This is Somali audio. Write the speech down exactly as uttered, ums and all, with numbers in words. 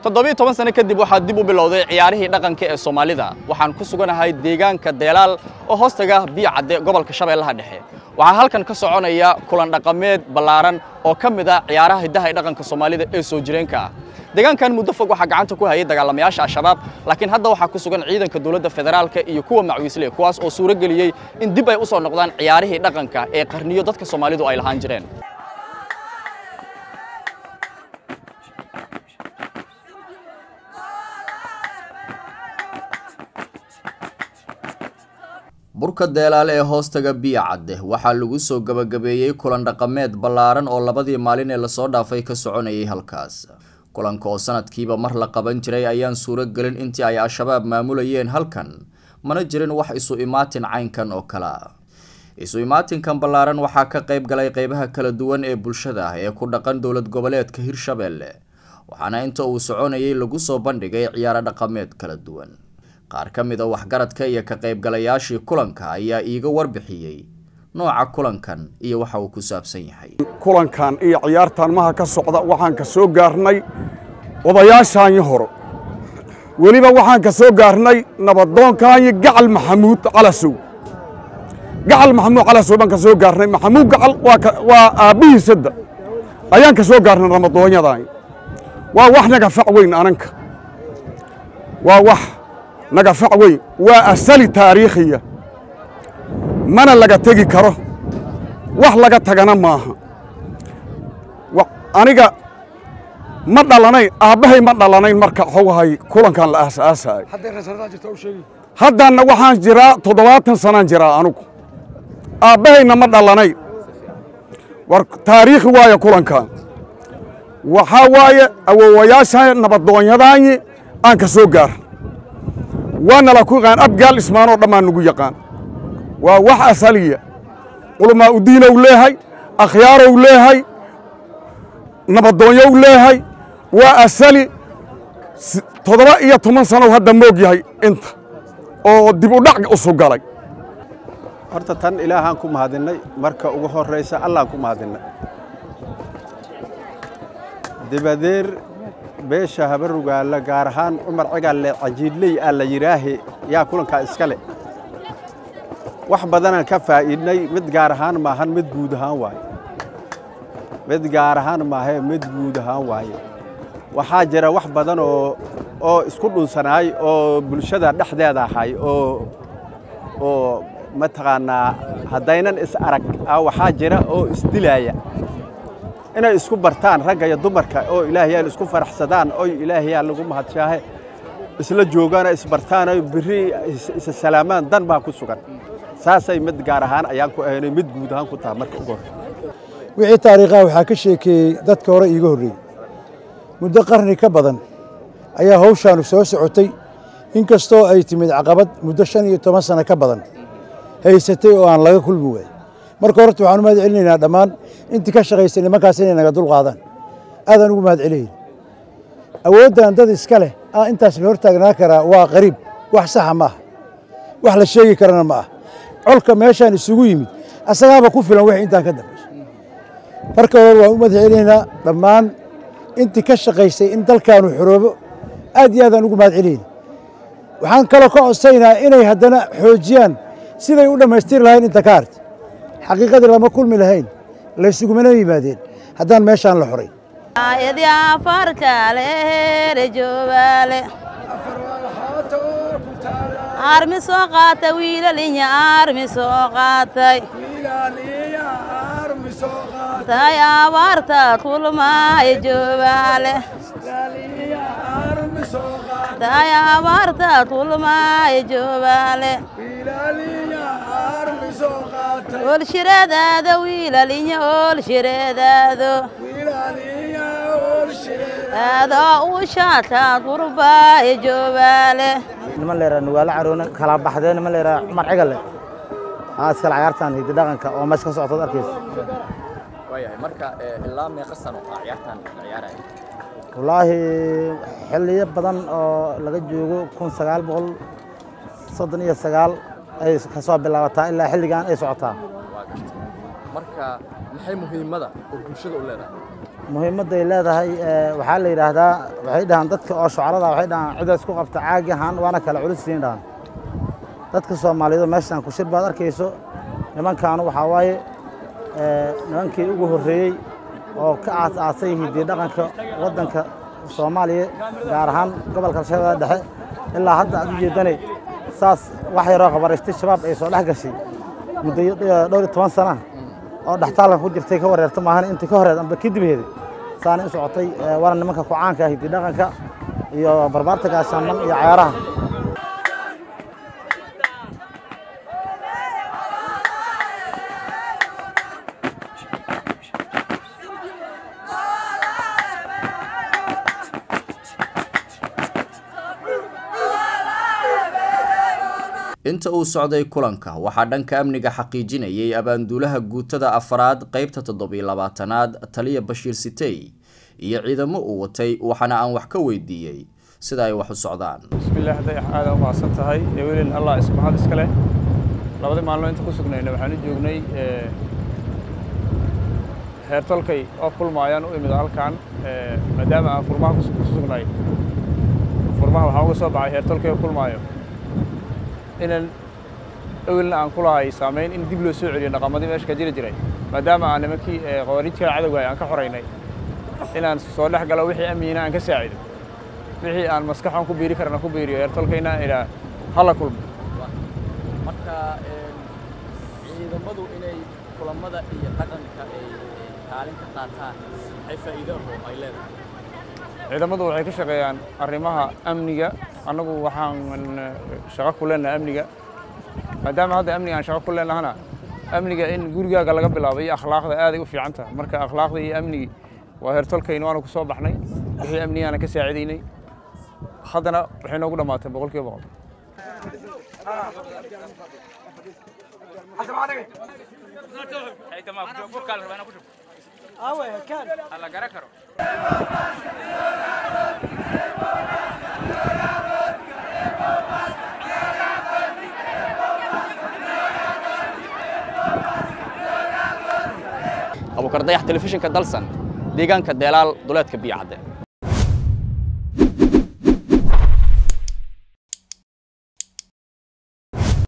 toddobiyo toban sano kadib waxaa dib u bilowday ciyaarihii dhaqanka ee Soomaalida waxaan ku suganahay deegaanka Deelaal oo hoostaga Biyo Cadde gobolka Shabeellaha Dhexe waxaa halkan ka soconaya kulan dhaqameed ballaaran oo ka mid ah ciyaaraha hidaha ee dhaqanka Soomaalida ee soo jireenka ah deegaankan muddo fog waxa gacanta ku hayay dagaalamayaasha Al-Shabaab laakiin hadda waxa ku sugan ciidanka dawladda federaalka iyo kuwa macwiisle kuwaas oo suuro galiyay in dib ay u soo noqdaan ciyaarihii dhaqanka ee qarniyo dadka Soomaalidu ay lahaan jireen burka Deelaal ee hoostaga Biyo Cadde waxaa lagu soo gabagabeeyay kulan dhaqameed ballaaran oo labadii maalin ee la soo dhaafay ka soconayay halkaas kulanka oo sanadkiiba mar la qaban jiray ayaan suuro galin intii ay Al-Shabaab maamulayeen halkan mana jirin wax isu imaatin caynkan oo kala isu imaatinkan ballaaran waxaa ka qayb galay qaybaha kala duwan ee bulshada ee ku dhaqan dawlad goboleedka Hirshabeelle waxaana inta uu soconayay lagu soo bandhigay ciyaar dhaqameed kala duwan qaar ka mid ah waxgaradka iyo ka qaybgalayaashii kulanka ayaa iiga warbixiyay nooca kulankan iyo waxa uu ku saabsan yahay kulankan iyo ciyaartan maha ka socda waxaan ka soo gaarnay odayaashan hore waliba waxaan ka soo gaarnay nabadoonkan Gacal Maxamuud Calasow Gacal Maxamuud Calasow baan ka soo gaarnay Maxamuud Gacal waa waa aabihiisada ayaan ka soo gaarnay ramadoonyadan waa wax naga fac weyn ananka waa wax naga fac weyn waa asali taariikhiya mana laga tagi karo wax laga tagana maaha aniga ma dhalanayn aabahay ma dhalanayn marka xogahay kulankan la aasaasay haddana waxaan jiraa toddobaatan sanaan jiraa anigu aabahayna ma dhalanayn war taariikhi waaye kulankan waxaa waaye awowayaasha nabadoonyadaani aan ka soo gaar وانا لا كوغان أبقال اسمانو دمان نقول يقان وواح أسالية علماء الدين ولاهي أخيار ولاهي نبضونيا ولاهي وأسالي تضرائية ثمان سنة وهذا موجي هاي انت او ديبو دعق أصو قالي horta tan ilaahan ku mahadinay marka ugu horeysa Allah ku mahadinay dibadeer beesha habaruga la gaar ahaan Umar Cigaal cajiidley alla yiraahi yaa kulanka iska leh wax badan ka faa'iidnay mid gaar ahaan ma ahan mid guud ahaan waay mid gaar ahaan ma ahan mid guud ahaan waay waxa jira wax badan oo oo isku dhunsanaay oo bulshada dhexdeeda ahay oo oo ma taqaana hadaynan is arag waxa jira oo isdilaaya inay isku bartaan ragga iyo dumarka oo Ilaahay isku faraxsadaan oo Ilaahay lagu mahadshaahay isla joogaan is bartaan oo biri is salaamaan dan baa ku sugan saasay mid gaar ahaan ayaan ku ahaynay mid guud ahaan ku taa marka ugu hor wixii taariikhaha waxa ka sheekay dadka hore iiga horeeyay muddo qarni ka badan ayaa hawshan soo socotay inkastoo ay timid caqabad muddo shan iyo toban sano ka badan haysatay oo aan laga kulmi waayay marka horta waxaan u mahad celinaynaa dhammaan intii ka shaqaysay nimankaas inay naga dul qaadaan aadaan ugu mahad celinay awooddan dad iska leh ah intaas la hortaagnaa karaa waa qariib wax sax ma ah wax la sheegi karana ma ah colka meeshaan isugu yimid asagaaba ku filan wax intaan ka dambeeyo marka hore waan u mahad celinaynaa dhammaan intii ka shaqaysay in dalkaanu xoroobo aad iyo aadaan ugu mahad celinay waxaan kaloo ka codsaynaa inay haddana xoojiyaan siday u dhammaystiri lahayn inta ka hartay حقيقة لما كل ملهين ليس يقومون يمادين هذان ماشان لحري يا فرك عليه رجوبالي أرمي سوقات ويلا لي أرمي سوقات يا ورتا كل ما يجوبالي يا ورتا كل ما يجوبالي أول شراد هذا ويلا لينيا أول شراد هذا هذا وشات غربة يجوباله نما ليرا نوال عرونا كلا بحدين نما ليرا عمر عقل أسكال عيارتان هيدا دقن كا أو ماسك صوت أركيس وياي مركا إلا ما يقصنوا عيارتان عيارة والله حلية بدن لقيت جوجو كون سجال بقول صدني السجال أي خصاب بالله إلا حل كان أي صعطة. مركا محي مهمة ده وبنشد ولا لا؟ muhiimadday leedahay waxaa la yiraahdaa waxay dhahan dadka oo shucarada waxay dhahan cid isku qabta caagi ahaan waana kala culus yihiin dhahan dadka Soomaaliyeed meeshan ku shir baad arkayso nimankan waxa waaye nimankii ugu horeeyay oo ka aas-aasay hidii dhaqanka wadanka Soomaaliya gaar ahaan gobolka Shabeellaha Dhexe ilaa hadda aad u jeedanay saas wax yar oo qabaristay shabaab ay soo dhex gashay muddo dhowr iyo toban sano oo dhaxtaalan ku jirtay ka wareerta maahan inta ka horeed amba kadib heeday saana u socotay waana nimanka ku caanka ah hidii dhaqanka iyo barbaarta gaashaman iyo ciyaaraha inta uu socday kulanka waxaa dhanka amniga xaqiijinayay abaanduulaha guutada afraad qaybta toddobiyo labaatanaad taliya Bashiir Sitay iyo ciidamo uu watay waxana aan wax ka weydiiyay sida ay wax u socdaan. bismillaah haday aada u maasan tahay eewilin Allah ismaad iska leh labada maalmood inta ku sugnayna waxaan joognay ee heertolkay oo kulmaayaan u imid halkan ee maadaama aan furmaha ku sugnay furmaha waxa uga soo baxay heertolkay kulmaayo inaan awilna aan kulahay saameyn in dib loo soo celiyo dhaqamadii meesha ka jiri jiray maadaama aan nimankii qowariidka cadawga aan ka xoreynay inaan soo dhex galo wixii amniina aan ka saacido wixii aan maskaxan ku biiri karna ku biiriyo heertolkayna ilaa hala kulmo marka ciidamadu inay kulamada iyo dhaqanka ay kaalin ka qaataan ay faa'iido ay leedahay ciidamadu waxay ka shaqeeyaan arrimaha amniga anagu waxaan shaqo ku leenahay amniga maadaama hadda amniga aan shaqo ku leenahana amniga in gurigaaga laga bilaabo iyo akhlaaqda aad ay u fiican tahay marka akhlaaqda iyo amniga waa heertolkayna waana ku soo baxnay wixii amnigaana ka saacidaynay haddana waxay noogu dhammaatay boqolkiiba boqol أبو كرديح تلفزيون كدلسن ديجان كدلال دولات كبيعة